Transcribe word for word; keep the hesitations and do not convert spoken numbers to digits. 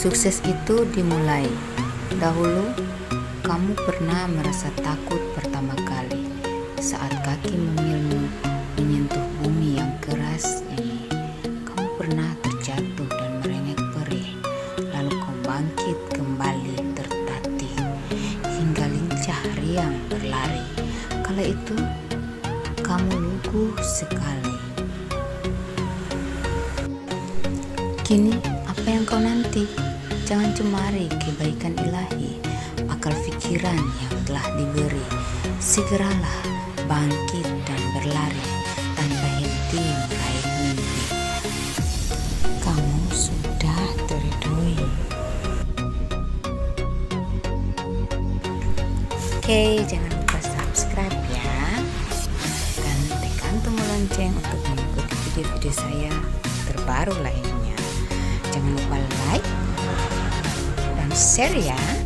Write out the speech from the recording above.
Sukses itu dimulai. Dahulu, kamu pernah merasa takut pertama kali saat kaki mungilmu menyentuh bumi yang keras ini. Kamu pernah terjatuh dan merengek perih, lalu kau bangkit kembali tertatih hingga lincah riang berlari. Kala itu, kamu lugu sekali. Kini, apa yang kau nanti? Jangan cemari kebaikan ilahi, akal pikiran yang telah diberi. Segeralah bangkit dan berlari tanpa henti meraih mimpi. Kamu sudah terridoi. Oke, jangan lupa subscribe ya, dan tekan tombol lonceng untuk mengikuti video-video saya terbaru lainnya. Jangan lupa like dan share ya.